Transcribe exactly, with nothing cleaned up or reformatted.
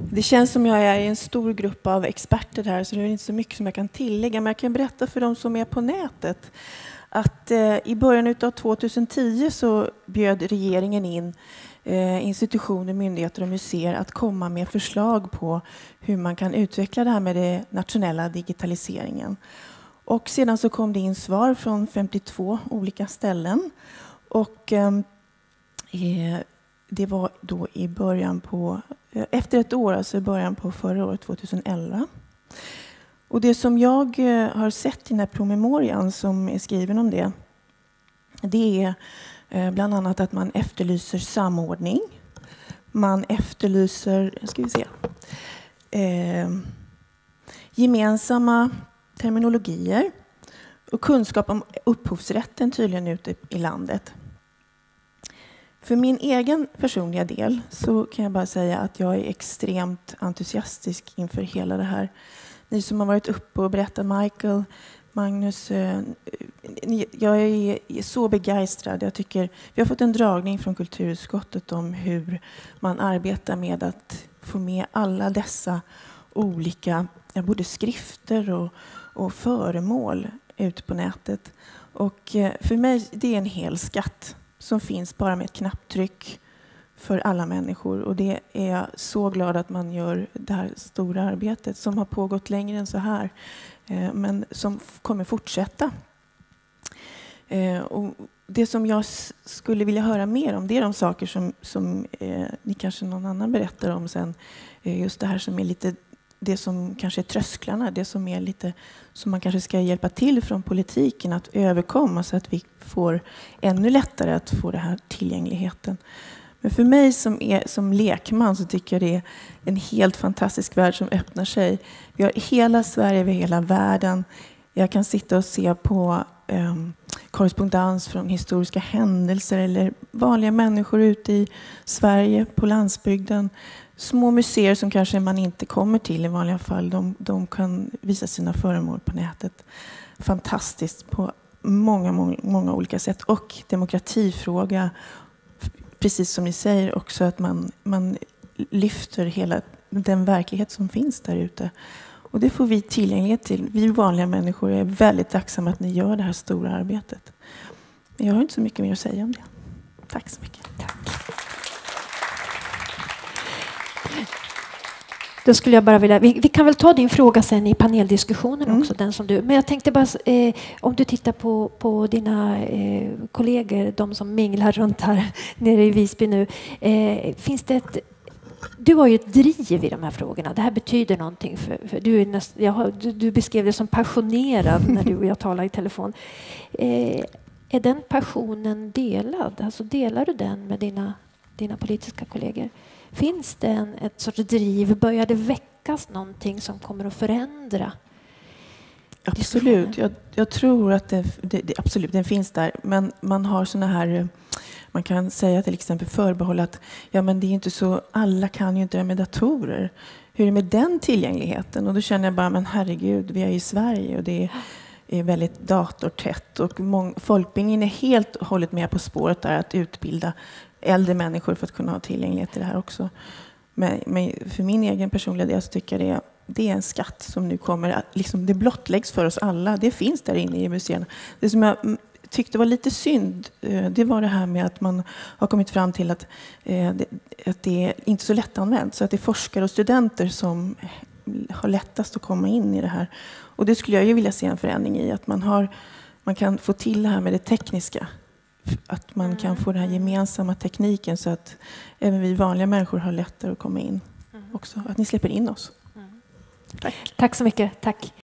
Det känns som jag är i en stor grupp av experter här, så det är inte så mycket som jag kan tillägga. Men jag kan berätta för de som är på nätet att eh, i början av tjugohundratio så bjöd regeringen in eh, institutioner, myndigheter och museer att komma med förslag på hur man kan utveckla det här med den nationella digitaliseringen. Och sedan så kom det in svar från femtiotvå olika ställen. Och eh, det var då i början på, efter ett år, alltså i början på förra året, tjugoelva. Och det som jag har sett i den här promemorian som är skriven om det, det är bland annat att man efterlyser samordning. Man efterlyser, ska vi se, eh, gemensamma terminologier och kunskap om upphovsrätten tydligen ute i landet. För min egen personliga del så kan jag bara säga att jag är extremt entusiastisk inför hela det här. Ni som har varit uppe och berättat, Michael, Magnus, jag är så begeistrad. Jag tycker, vi har fått en dragning från kulturutskottet om hur man arbetar med att få med alla dessa olika både skrifter och, och föremål ut på nätet. Och för mig det är en hel skatt som finns bara med ett knapptryck för alla människor. Och det är jag så glad att man gör det här stora arbetet som har pågått längre än så här. Eh, men som kommer fortsätta. Eh, och det som jag skulle vilja höra mer om, det är de saker som, som eh, ni kanske någon annan berättar om sen. Eh, just det här som är lite, det som kanske är trösklarna, det som är lite som man kanske ska hjälpa till från politiken att överkomma så att vi får ännu lättare att få den här tillgängligheten. Men för mig som, är, som lekman så tycker jag det är en helt fantastisk värld som öppnar sig. Vi har hela Sverige, vi har hela världen. Jag kan sitta och se på um, korrespondens från historiska händelser eller vanliga människor ute i Sverige, på landsbygden. Små museer som kanske man inte kommer till i vanliga fall, de, de kan visa sina föremål på nätet. Fantastiskt på många, många, många olika sätt. Och demokratifråga, precis som ni säger också, att man, man lyfter hela den verklighet som finns där ute. Och det får vi tillgänglighet till. Vi vanliga människor är väldigt tacksamma att ni gör det här stora arbetet. Men jag har inte så mycket mer att säga om det. Tack så mycket. Tack. Då skulle jag bara vilja, vi, vi kan väl ta din fråga sen i paneldiskussionen mm. också, den som du, men jag tänkte bara, eh, om du tittar på, på dina eh, kollegor, de som minglar runt här nere i Visby nu, eh, finns det ett, du har ju ett driv i de här frågorna, det här betyder någonting för, för du, är näst, jag har, du, du beskrev det som passionerad när du och jag talade i telefon. Eh, är den passionen delad? Alltså delar du den med dina, dina politiska kollegor? Finns det en, ett sorts driv? Börjar det väckas någonting som kommer att förändra? Absolut. Jag, jag tror att det, det, det, absolut, den finns där. Men man har såna här, man kan säga till exempel förbehåll att ja, men det är inte så, alla kan ju inte det med datorer. Hur är det med den tillgängligheten? Och då känner jag bara, men herregud, vi är i Sverige och det är, är väldigt datortätt. Och mång, folkbildningen är helt och hållet med på spåret där att utbilda äldre människor för att kunna ha tillgänglighet till det här också. Men, men för min egen personliga del så tycker jag det, det är en skatt som nu kommer att liksom, det blottläggs för oss alla. Det finns där inne i museerna. Det som jag tyckte var lite synd, det var det här med att man har kommit fram till att, att det är inte så lättanvänt. Så att det är forskare och studenter som har lättast att komma in i det här. Och det skulle jag ju vilja se en förändring i. Att man, har, man kan få till det här med det tekniska. Att man kan få den här gemensamma tekniken så att även vi vanliga människor har lättare att komma in också. Att ni släpper in oss. Tack. Tack så mycket. Tack.